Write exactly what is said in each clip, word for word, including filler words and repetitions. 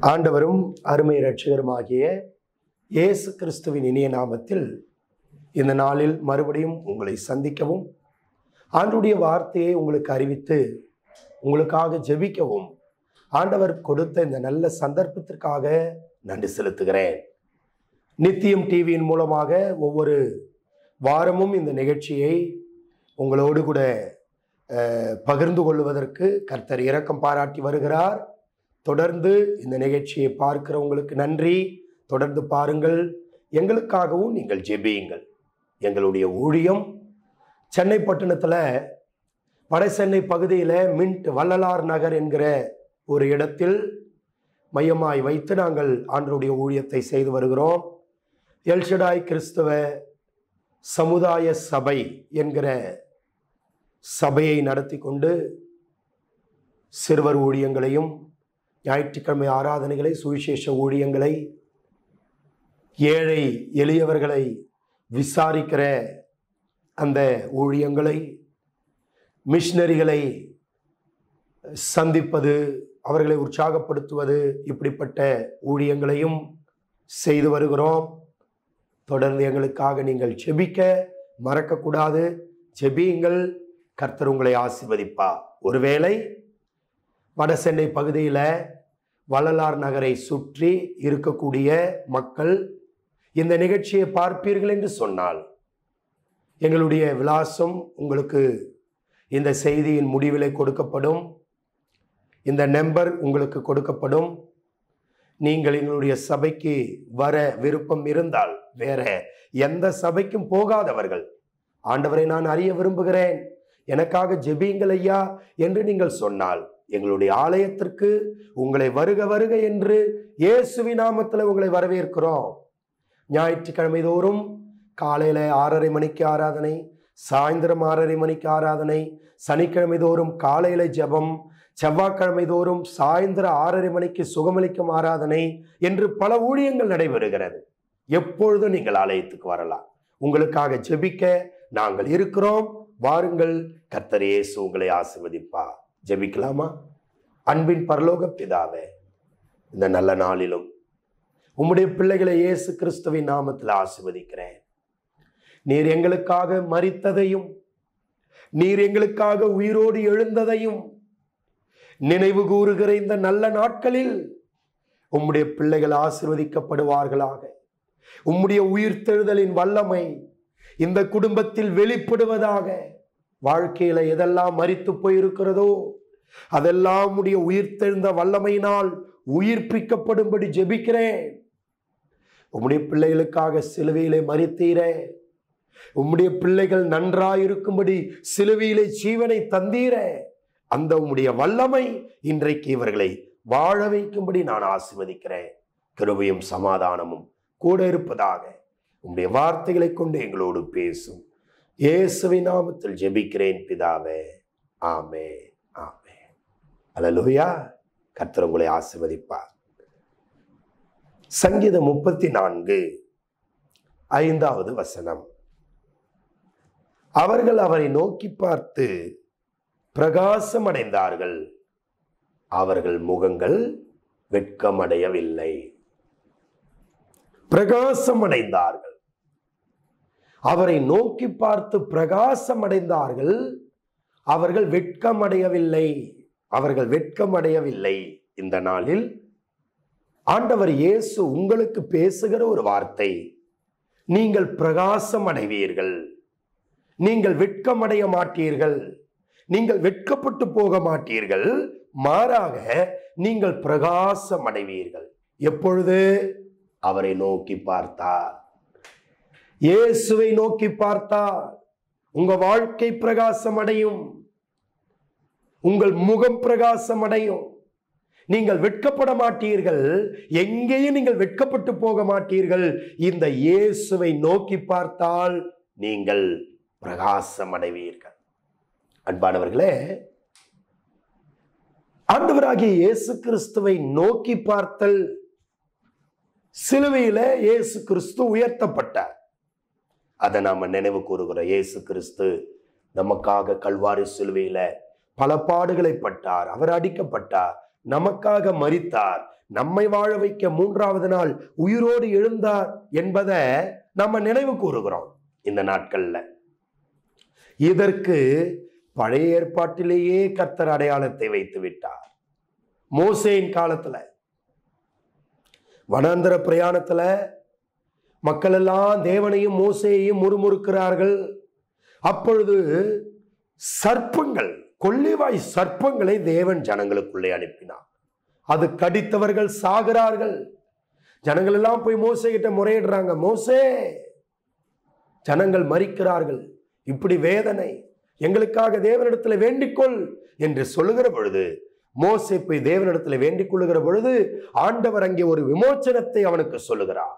ஆண்டவரும் அருமை இரட்சகருமாகிய இயேசு கிறிஸ்துவின் இனிய நாமத்தில் இந்த நாளில் மறுபடியும் உங்களை சந்திக்கவும், ஆண்டவருடைய வார்த்தையை உங்களுக்கு அறிவித்து உங்களுக்காக ஜெபிக்கவும் ஆண்டவர் கொடுத்த இந்த நல்ல சந்தர்ப்பத்திற்காக நன்றி செலுத்துகிறேன். நித்தியம் டிவியின் மூலமாக ஒவ்வொரு வாரமும் இந்த நிகழ்ச்சியை உங்களோடு கூட பகிர்ந்து கொள்வதற்கு கர்த்தர் இரக்கம் பாராட்டி வருகிறார். தொடர்ந்து இந்த நிகழ்ச்சியை பார்க்கிறவங்களுக்கு நன்றி. தொடர்ந்து பாருங்கள், எங்களுக்காகவும் நீங்கள் ஜெபியுங்கள். எங்களுடைய ஊழியம் சென்னை பட்டணத்தில் வட சென்னை பகுதியில் மின்ட் வள்ளலார் நகர் என்கிற ஒரு இடத்தில் மையமாய் வைத்து நாங்கள் ஆண்டவருடைய ஊழியத்தை செய்து வருகிறோம். எல்ஷடாய் கிறிஸ்தவ சமுதாய சபை என்கிற சபையை நடத்தி கொண்டு சிறுவர் ஊழியங்களையும், ஞாயிற்றுக்கிழமை ஆராதனைகளை, சுவிசேஷ ஊழியங்களை, ஏழை எளியவர்களை விசாரிக்கிற அந்த ஊழியங்களை, மிஷனரிகளை சந்திப்பது, அவர்களை உற்சாகப்படுத்துவது, இப்படிப்பட்ட ஊழியங்களையும் செய்து வருகிறோம். தொடர்ந்து எங்களுக்காக நீங்கள் ஜெபிக்க மறக்கக்கூடாது. ஜெபியுங்கள், கர்த்தர் உங்களை ஆசீர்வதிப்பா. ஒருவேளை வட சென்னை பகுதியில் வள்ளலார் நகரை சுற்றி இருக்கக்கூடிய மக்கள் இந்த நிகழ்ச்சியை பார்ப்பீர்கள் என்று சொன்னால், எங்களுடைய விலாசம் உங்களுக்கு இந்த செய்தியின் முடிவிலே கொடுக்கப்படும். இந்த நம்பர் உங்களுக்கு கொடுக்கப்படும். நீங்கள் எங்களுடைய சபைக்கு வர விருப்பம் இருந்தால், வேற எந்த சபைக்கும் போகாதவர்கள், ஆண்டவரை நான் அறிய விரும்புகிறேன், எனக்காக ஜெபியுங்கள் ஐயா என்று நீங்கள் சொன்னால், எங்களுடைய ஆலயத்திற்கு உங்களை வருக வருக என்று இயேசுவின் நாமத்தில் உங்களை வரவேற்கிறோம். ஞாயிற்றுக்கிழமை தோறும் காலையில் ஆறரை மணிக்கு ஆராதனை, சாயந்தரம் ஆறரை மணிக்கு ஆராதனை, சனிக்கிழமை தோறும் காலையில் ஜெபம், செவ்வாய்க்கிழமை தோறும் சாயந்தரம் ஆறரை மணிக்கு சுகமளிக்கும் ஆராதனை என்று பல ஊழியங்கள் நடைபெறுகிறது. எப்பொழுதும் நீங்கள் ஆலயத்துக்கு வரலாம். உங்களுக்காக ஜெபிக்க நாங்கள் இருக்கிறோம். வாருங்கள், கர்த்தர் இயேசு உங்களை ஆசீர்வதிப்பா. ஜெபிக்கலாமா? அன்பின் பரலோக பிதாவே, இந்த நல்ல நாளிலும் உம்முடைய பிள்ளைகளை இயேசு கிறிஸ்துவின் நாமத்தில் ஆசீர்வதிக்கிறேன். நீர் எங்களுக்காக மரித்ததையும், நீர் எங்களுக்காக உயிரோடு எழுந்ததையும் நினைவு கூறுகிற இந்த நல்ல நாட்களில் உம்முடைய பிள்ளைகள் ஆசீர்வதிக்கப்படுவார்களாக. உம்முடைய உயிர்த்தெழுதலின் வல்லமை இந்த குடும்பத்தில் வெளிப்படுவதாக. வாழ்க்கையில எதெல்லாம் மரித்து போயிருக்கிறதோ அதெல்லாம் உம்முடைய உயிர்த்தெழுந்த வல்லமையினால் உயிர்ப்பிக்கப்படும்படி ஜெபிக்கிறேன். உம்முடைய பிள்ளைகளுக்காக சிலுவையிலே மரித்தீரே, உம்முடைய பிள்ளைகள் நன்றாயிருக்கும்படி சிலுவையிலே ஜீவனை தந்தீரே, அந்த உம்முடைய வல்லமை இன்றைக்கு இவர்களை வாழ வைக்கும்படி நான் ஆசீர்வதிக்கிறேன். கிருபையும் சமாதானமும் கூட இருப்பதாக. உம்முடைய வார்த்தைகளை கொண்டு எங்களோடு பேசும். இயேசுவின் நாமத்தில் ஜெபிக்கிறேன் பிதாவே, ஆமென், ஆமென். அல்லேலூயா. கர்த்தர் உங்களை ஆசீர்வதிப்பார். சங்கீதம் முப்பத்தி நான்கு ஐந்தாவது வசனம். அவர்கள் அவரை நோக்கி பார்த்து பிரகாசம் அடைந்தார்கள், அவர்கள் முகங்கள் வெட்கமடையவில்லை. பிரகாசம் அடைந்தார்கள், அவரை நோக்கி பார்த்து பிரகாசம் அடைந்தார்கள், அவர்கள் வெட்கமடையவில்லை. அவர்கள் வெட்கமடையவில்லை. இந்த நாளில் ஆண்டவர் இயேசு உங்களுக்கு பேசுகிற ஒரு வார்த்தை, நீங்கள் பிரகாசம் அடைவீர்கள், நீங்கள் வெட்கமடைய மாட்டீர்கள், நீங்கள் வெட்கப்பட்டு போக மாட்டீர்கள், மாறாக நீங்கள் பிரகாசம் அடைவீர்கள். எப்பொழுது? அவரை நோக்கி பார்த்தார், இயேசுவை நோக்கி பார்த்தார். உங்க வாழ்க்கை பிரகாசம் அடையும், உங்கள் முகம் பிரகாசம் அடையும். நீங்கள் வெட்கப்பட மாட்டீர்கள், எங்கேயும் நீங்கள் வெட்கப்பட்டு போக மாட்டீர்கள். இந்த இயேசுவை நோக்கி பார்த்தால் நீங்கள் பிரகாசம் அடைவீர்கள். அன்பானவர்களே, ஆண்டவராகிய இயேசு கிறிஸ்துவை நோக்கி பார்த்தல், சிலுவையில இயேசு கிறிஸ்து உயர்த்தப்பட்டார். அதை நாம நினைவு கூறுகிறோம். இயேசு கிறிஸ்து நமக்காக கல்வாரி சிலுவையில பல பாடுகளை பட்டார், அவர் அடிக்கப்பட்டார், நமக்காக மரித்தார், நம்மை வாழ வைக்க மூன்றாவது நாள் உயிரோடு எழுந்தார் என்பதை நம்ம நினைவு கூறுகிறோம் இந்த நாட்கள்ல. இதற்கு பழைய ஏற்பாட்டிலேயே கர்த்தர் அடையாளத்தை வைத்து விட்டார். மோசேயின் காலத்துல வனாந்தர பிரயாணத்துல மக்கள் எல்லாம் தேவனையும் மோசேயையும் முறுமுறுக்கிறார்கள். அப்பொழுது சர்ப்பங்கள், கொள்ளிவாய் சர்ப்பங்களை தேவன் ஜனங்களுக்குள்ளே அனுப்பினார். அது கடித்தவர்கள் சாகிறார்கள். ஜனங்கள் எல்லாம் போய் மோசே கிட்ட முறையிடுறாங்க, மோசே ஜனங்கள் மரிக்கிறார்கள், இப்படி வேதனை, எங்களுக்காக தேவனிடத்துல வேண்டிக்கொள் என்று சொல்லுகிற பொழுது மோசே போய் தேவனிடத்துல வேண்டிக் கொள்ளுகிற பொழுது ஆண்டவர் அங்கே ஒரு விமோச்சனத்தை அவனுக்கு சொல்லுகிறார்.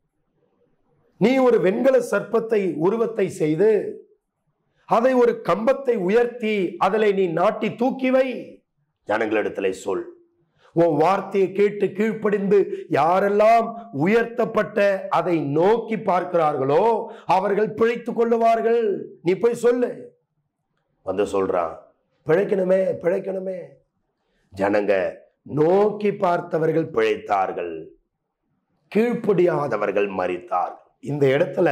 நீ ஒரு வெண்கல சர்ப்பத்தை உருவத்தை செய்து அதை ஒரு கம்பத்தை உயர்த்தி அதில் நீ நாட்டி தூக்கி வை, ஜனங்களிடத்துல சொல். உன் வார்த்தையை கேட்டு கீழ்ப்படிந்து யாரெல்லாம் உயர்த்தப்பட்ட அதை நோக்கி பார்க்கிறார்களோ அவர்கள் பிழைத்துக் கொள்ளுவார்கள். நீ போய் சொல்லு. வந்து சொல்றான், பிழைக்கணுமே பிழைக்கணுமே. ஜனங்க நோக்கி பார்த்தவர்கள் பிழைத்தார்கள், கீழ்ப்படியாதவர்கள் மரித்தார்கள். இந்த இடத்துல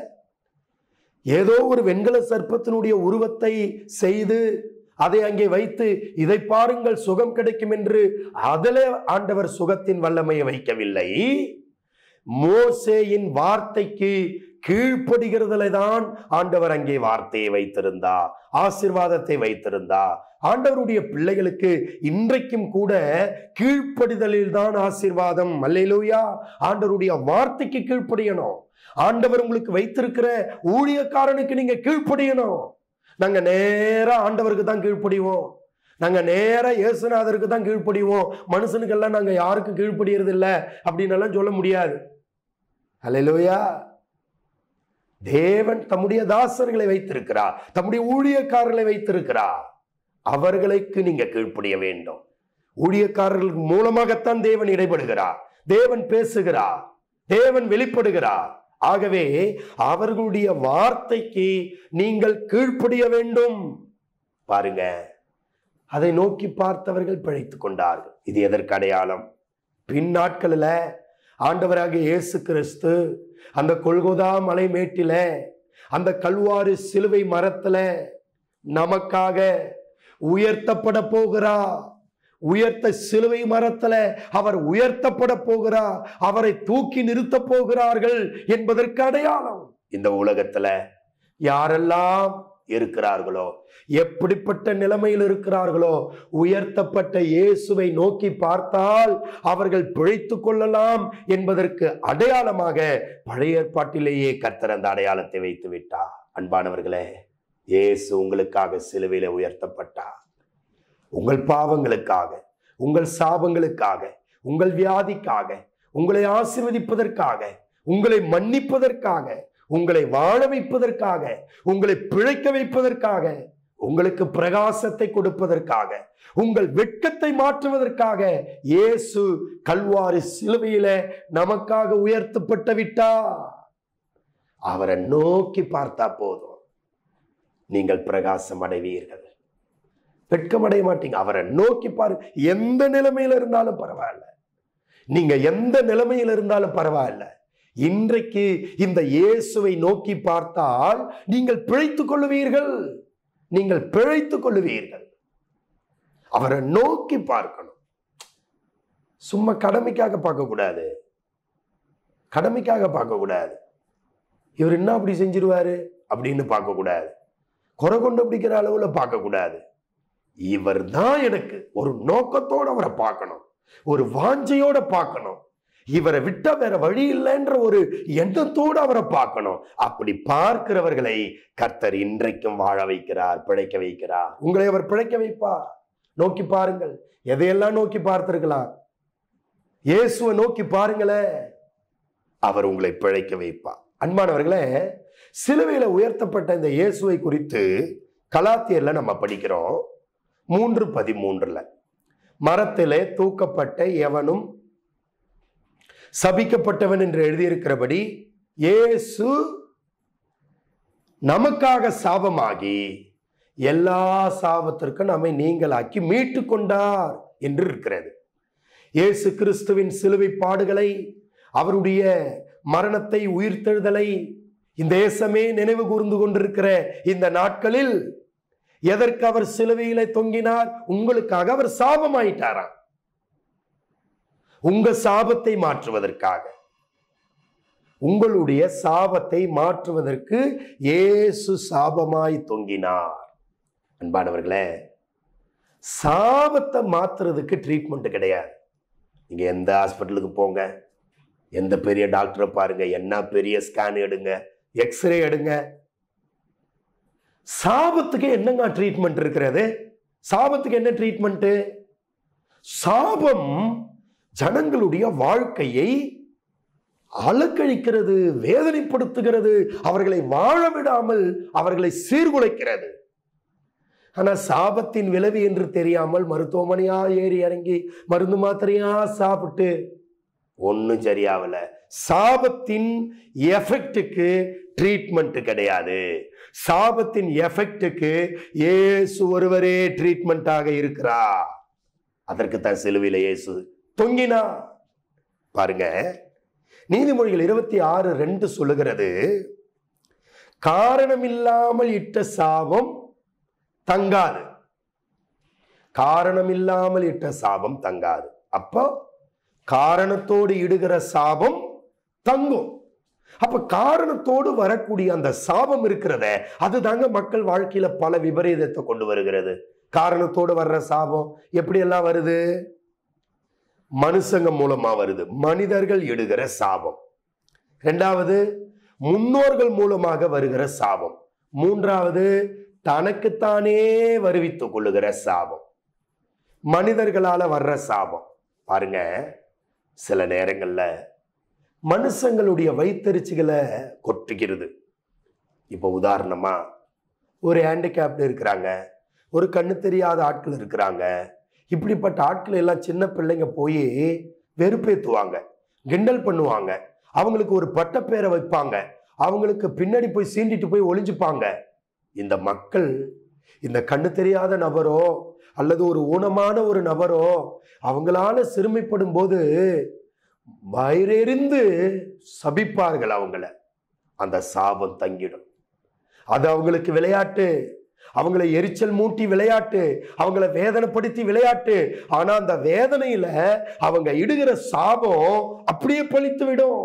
ஏதோ ஒரு வெண்கல சர்ப்பத்தினுடைய உருவத்தை செய்து அதை அங்கே வைத்து இதை பாருங்கள் சுகம் கிடைக்கும் என்று அதிலே ஆண்டவர் சுகத்தின் வல்லமையை வைக்கவில்லை. மோசேயின் வார்த்தைக்கு கீழ்ப்படுகிறதுல தான் ஆண்டவர் அங்கே வார்த்தையை வைத்திருந்தா, ஆசீர்வாதத்தை வைத்திருந்தா. ஆண்டவருடைய பிள்ளைகளுக்கு இன்றைக்கும் கூட கீழ்ப்படிதலில் தான் ஆசீர்வாதம். அல்லேலூயா. ஆண்டவருடைய வார்த்தைக்கு கீழ்ப்படியணும். ஆண்டவர் உங்களுக்கு வைத்திருக்கிற ஊழியக்காரனுக்கு நீங்க கீழ்ப்படியணும். நாங்க நேரா ஆண்டவருக்கு தான் கீழ்ப்படிவோம், நாங்க நேரா இயேசுநாதருக்கு தான் கீழ்ப்படிவோம், மனுஷனுக்கெல்லாம் நாங்க யாருக்கும் கீழ்ப்படியறது இல்லை அப்படின்னு எல்லாம் சொல்ல முடியாது. அல்லேலூயா. தேவன் தம்முடைய தாசர்களை வைத்திருக்கிறார், தம்முடைய ஊழியக்காரர்களை வைத்திருக்கிறார். அவர்களுக்கு நீங்க கீழ்ப்படிய வேண்டும். ஊழியக்காரர்களுக்கு மூலமாகத்தான் தேவன் இடைபடுகிறார், தேவன் பேசுகிறார், தேவன் வெளிப்படுகிறார். ஆகவே அவர்களுடைய வார்த்தைக்கு நீங்கள் கீழ்ப்படிய வேண்டும். பாருங்க, அதை நோக்கி பார்த்தவர்கள் பிழைத்துக் கொண்டார்கள். இது எதற்கு அடையாளம்? பின் நாட்களில் ஆண்டவராகிய இயேசு கிறிஸ்து அந்த கொல்கொதா மலை மேட்டில அந்த கல்வாரி சிலுவை மரத்துல நமக்காக உயர்த்தப்பட போகிறார். உயர்த்த சிலுவை மரத்துல அவர் உயர்த்தப்பட போகிறார், அவரை தூக்கி நிறுத்த போகிறார்கள் என்பதற்கு அடையாளம். இந்த உலகத்துல யாரெல்லாம் இருக்கிறார்களோ, எப்படிப்பட்ட நிலைமையில் இருக்கிறார்களோ, உயர்த்தப்பட்ட இயேசுவை நோக்கி பார்த்தால் அவர்கள் பிழைத்துக் கொள்ளலாம் என்பதற்கு அடையாளமாக பழைய ஏற்பாட்டிலேயே கர்த்தர் அந்த அடையாளத்தை வைத்து விட்டார். அன்பானவர்களே, இயேசு உங்களுக்காக சிலுவையில உயர்த்தப்பட்டார். உங்கள் பாவங்களுக்காக, உங்கள் சாபங்களுக்காக, உங்கள் வியாதிக்காக, உங்களை ஆசீர்வதிப்பதற்காக, உங்களை மன்னிப்பதற்காக, உங்களை வாழ வைப்பதற்காக, உங்களை பிழைக்க வைப்பதற்காக, உங்களுக்கு பிரகாசத்தை கொடுப்பதற்காக, உங்கள் வெட்கத்தை மாற்றுவதற்காக இயேசு கல்வாரி சிலுவையில நமக்காக உயர்த்தப்பட்டு விட்டார். அவரை நோக்கி பார்த்தா போதும், நீங்கள் பிரகாசம் அடைவீர்கள், வெட்கமடைய மாட்டீங்க. அவரை நோக்கி பாரு. எந்த நிலைமையில இருந்தாலும் பரவாயில்ல, நீங்க எந்த நிலைமையில இருந்தாலும் பரவாயில்ல, இன்றைக்கு இந்த இயேசுவை நோக்கி பார்த்தால் நீங்கள் பிழைத்துக் கொள்ளுவீர்கள், நீங்கள் பிழைத்துக் கொள்ளுவீர்கள். அவரை நோக்கி பார்க்கணும். சும்மா கடமைக்காக பார்க்க கூடாது, கடமைக்காக பார்க்க கூடாது. இவர் என்ன அப்படி செஞ்சிருவாரு அப்படின்னு பார்க்க கூடாது, குறை கொண்டு பிடிக்கிற அளவுல பார்க்க கூடாது. இவர் தான் எனக்கு ஒரு நோக்கத்தோட அவரை பார்க்கணும், ஒரு வாஞ்சையோட பார்க்கணும், இவரை விட்டா வேற வழி இல்லைன்ற ஒரு எண்ணத்தோடு அவரை பார்க்கணும். அப்படி பார்க்கிறவர்களை கர்த்தர் இன்றைக்கும் வாழ வைக்கிறார், பிழைக்க வைக்கிறார். உங்களை அவர் பிழைக்க வைப்பார். நோக்கி பாருங்கள். எதையெல்லாம் நோக்கி பார்த்திருக்கலாம், இயேசுவை நோக்கி பாருங்களேன், அவர் உங்களை பிழைக்க வைப்பார். அன்பானவர்களே, சிலுவையில உயர்த்தப்பட்ட இந்த இயேசுவை குறித்து கலாத்தியர்ல நம்ம படிக்கிறோம். மூன்று பதிமூன்றுல, மரத்திலே தூக்கப்பட்ட எவனும் சபிக்கப்பட்டவன் என்று எழுதியிருக்கிறபடி இயேசு நமக்காக சாபமாகி எல்லா சாபத்திற்கும் நம்மை நீங்களாக்கி மீட்டு கொண்டார் என்று இருக்கிறது. இயேசு கிறிஸ்துவின் சிலுவை பாடுகளை, அவருடைய மரணத்தை, உயிர்த்தெழுதலை இந்த தேசமே நினைவு கூர்ந்து கொண்டிருக்கிற இந்த நாட்களில் எதற்கு அவர் சிலுவையிலே தொங்கினார்? உங்களுக்காக அவர் சாபமாயிட்டாராம். உங்க சாபத்தை மாற்றுவதற்காக, உங்களுடைய சாபத்தை மாற்றுவதற்கு இயேசு சாபமாய் தொங்கினார். அன்பானவர்களே, சாபத்தை மாற்றுறதுக்கு ட்ரீட்மெண்ட் கிடையாது. நீங்க எந்த ஹாஸ்பிட்டலுக்கு போங்க, எந்த பெரிய டாக்டரை பாருங்க, என்ன பெரிய ஸ்கேன் எடுங்க, எக்ஸ்ரே எடுங்க, சாபத்துக்கு என்னங்க ட்ரீட்மெண்ட் இருக்கிறது? சாபத்துக்கு என்ன ட்ரீட்மெண்ட்? சாபம் ஜனங்களுடைய வாழ்க்கையை அலக்கழிக்கிறது, வேதனைப்படுத்துகிறது, அவர்களை வாழ விடாமல் அவர்களை சீர்குலைக்கிறது. ஆனா சாபத்தின் விளைவு என்று தெரியாமல் மருத்துவமனையா ஏறி இறங்கி மருந்து மாத்திரையா சாப்பிட்டு ஒன்னும் சரியாவல. சாபத்தின் எஃபெக்டுக்கு ட்ரீட்மெண்ட் கிடையாது. சாபத்தின் எஃபெக்டுக்கு இயேசு ஒருவரே ட்ரீட்மெண்டாக இருக்கிறார். அதற்கு தான் சிலுவையில இயேசு தொங்கினா. பாருங்க, நீதிமொழிகள் இருபத்தி ஆறு ரெண்டு சொல்லுகிறது, காரணம் இல்லாமல் இட்ட சாபம் தங்காது. காரணம் இல்லாமல் இட்ட சாபம் தங்காது. அப்போ காரணத்தோடு இடுகிற சாபம் தங்கும். அப்ப காரணத்தோடு வரக்கூடிய அந்த சாபம் இருக்கிறத, அதுதாங்க மக்கள் வாழ்க்கையில பல விபரீதத்தை கொண்டு வருகிறது. காரணத்தோடு வர்ற சாபம் எப்படி எல்லாம் வருது? மனுஷங்க மூலமா வருது, மனிதர்கள் இடுகிற சாபம். இரண்டாவது, முன்னோர்கள் மூலமாக வருகிற சாபம். மூன்றாவது, தனக்குத்தானே வருவித்துக் கொள்ளுகிற சாபம், மனிதர்களால வர்ற சாபம். பாருங்க, சில நேரங்கள்ல மனுஷங்களுடைய வயிற்றெரிச்சிகளை கொட்டுகிறது. இப்போ உதாரணமா ஒரு ஹேண்டிகேப்டு இருக்கிறாங்க, ஒரு கண்ணு தெரியாத ஆட்கள் இருக்கிறாங்க. இப்படிப்பட்ட ஆட்கள் எல்லாம் சின்ன பிள்ளைங்க போய் வெறுப்பேத்துவாங்க, கிண்டல் பண்ணுவாங்க, அவங்களுக்கு ஒரு பட்ட பேரை வைப்பாங்க, அவங்களுக்கு பின்னாடி போய் சீண்டிட்டு போய் ஒளிஞ்சுப்பாங்க. இந்த மக்கள் இந்த கண்ணு தெரியாத நபரோ அல்லது ஒரு ஊனமான ஒரு நபரோ அவங்களால சிறுமைப்படும் போது வயிறெறிந்து சபிப்பார்கள் அவங்கள. அந்த சாபம் தங்கிடும். அது அவங்களுக்கு விளையாட்டு, அவங்களை எரிச்சல் மூட்டி விளையாட்டு, அவங்களை வேதனைப்படுத்தி விளையாட்டு. ஆனா அந்த வேதனையில அவங்க இடுகிற சாபம் அப்படியே பழித்து விடும்.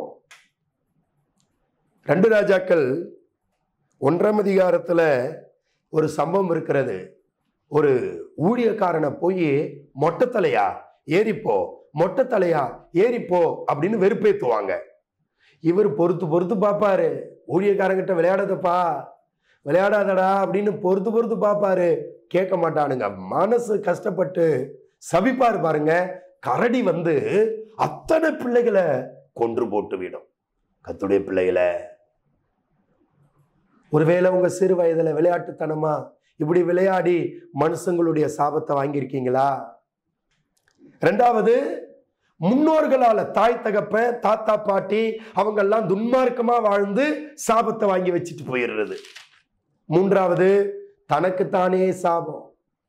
ரெண்டு ராஜாக்கள் ஒன்றாம் அதிகாரத்துல ஒரு சம்பவம் இருக்கிறது. ஒரு ஊழியக்காரனை போய் மொட்டை தலையா ஏறிப்போ, மொட்டை தலையா ஏறிப்போ அப்படின்னு வெறுப்பேத்துவாங்க. இவர் பொறுத்து பொறுத்து பார்ப்பாரு, ஊழியக்காரங்கிட்ட விளையாடாதப்பா, விளையாடாதடா அப்படின்னு பொறுத்து பொறுத்து பார்ப்பாரு. கேட்க மாட்டானுங்க, மனசு கஷ்டப்பட்டு சபிப்பாரு. பாருங்க, கரடி வந்து அத்தனை பிள்ளைகளை கொன்று போட்டு விடும். கர்த்தருடைய பிள்ளைகளை, ஒருவேளை உங்க சிறு வயதுல விளையாட்டுத்தனமா இப்படி விளையாடி மனுஷங்களுடைய சாபத்தை வாங்கியிருக்கீங்களா? ரெண்டாவது, முன்னோர்களால, தாய் தகப்பன் தாத்தா பாட்டி அவங்க எல்லாம் துன்மார்க்கமா வாழ்ந்து சாபத்தை வாங்கி வச்சுட்டு போயிடுறது. மூன்றாவது, தனக்குத்தானே சாபம்.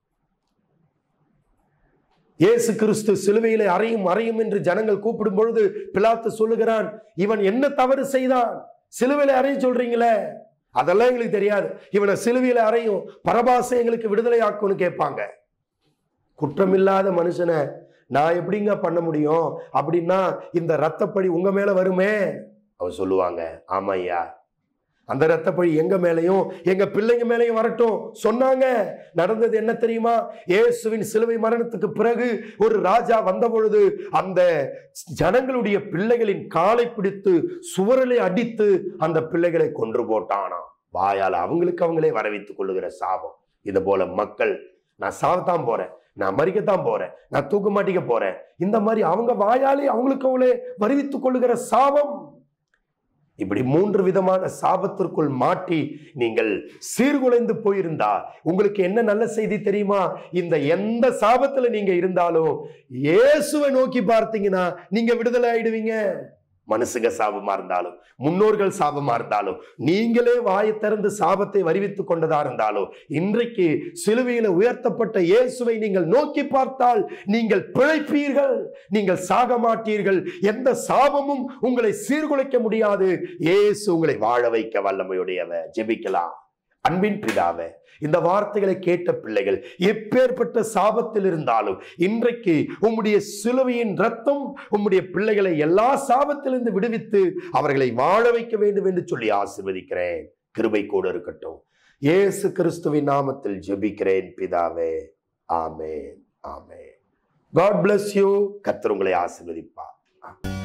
இயேசு கிறிஸ்து சிலுவையிலே அறையும் அறையும் என்று ஜனங்கள் கூப்பிடும் பொழுது பிலாத்து சொல்லுகிறான், இவன் என்ன தவறு செய்தான்? சிலுவையில அறைய சொல்றீங்களே, அதெல்லாம் எங்களுக்கு தெரியாது, இவனை சிலுவையில அறையும், பரபாசை எங்களுக்கு விடுதலை ஆக்கும்னு கேட்பாங்க. குற்றமில்லாத மனுஷனை நான் எப்படிங்க பண்ண முடியும் அப்படின்னா இந்த ரத்தப்பழி உங்க மேல வருமே. அவர் சொல்லுவாங்க, ஆமா ஐயா, அந்த ரத்தப்பழி எங்க மேலையும் எங்க பிள்ளைங்க மேலையும் வரட்டும் சொன்னாங்க. நடந்தது என்ன தெரியுமா? இயேசுவின் சிலுவை மரணத்துக்கு பிறகு ஒரு ராஜா வந்த பொழுது அந்த ஜனங்களுடைய பிள்ளைகளின் காலை பிடித்து சுவரலை அடித்து அந்த பிள்ளைகளை கொன்று போட்டானா. வாயால் அவங்களுக்கு அவங்களே வரவித்துக் கொள்ளுகிற சாபம். இது போல மக்கள், நான் சாவத்தான் போறேன், நான் மறிக்கத்தான் போறேன், நான் தூக்க மாட்டிக்க போறேன், இந்த மாதிரி அவங்க வாயாலே அவங்களுக்கு அவங்களே வருவித்துக் கொள்ளுகிற சாபம். இப்படி மூன்று விதமான சாபத்திற்குள் மாட்டி நீங்கள் சீர்குலைந்து போயிருந்தா உங்களுக்கு என்ன நல்ல செய்தி தெரியுமா? இந்த எந்த சாபத்துல நீங்க இருந்தாலும் இயேசுவை நோக்கி பார்த்தீங்கன்னா நீங்க விடுதலை ஆயிடுவீங்க. மனுஷங்க சாபமா இருந்தாலும், முன்னோர்கள் சாபமா இருந்தாலும், நீங்களே வாயை திறந்து சாபத்தை வருவித்துக் கொண்டதா இருந்தாலும், இன்றைக்கு சிலுவையில உயர்த்தப்பட்ட இயேசுவை நீங்கள் நோக்கி பார்த்தால் நீங்கள் பிழைப்பீர்கள், நீங்கள் சாக மாட்டீர்கள். எந்த சாபமும் உங்களை சீர்குலைக்க முடியாது. இயேசு உங்களை வாழ வைக்க வல்லமையுடையவர். ஜெபிக்கலாம். அன்பின் பிதாவே, இந்த வார்த்தைகளை கேட்ட பிள்ளைகள் எப்பேற்பட்ட சாபத்தில் இருந்தாலும் இன்றைக்கு உம்முடைய சிலுவையின் ரத்தம் உம்முடைய பிள்ளைகளை எல்லா சாபத்திலிருந்து விடுவித்து அவர்களை வாழ வைக்க வேண்டும் என்று சொல்லி ஆசீர்வதிக்கிறேன். கிருபை கூட இருக்கட்டும். இயேசு கிறிஸ்துவின் நாமத்தில் ஜெபிக்கிறேன் பிதாவே. ஆமென், ஆமென். God bless you. கர்த்தர் உங்களை ஆசீர்வதிப்பார்.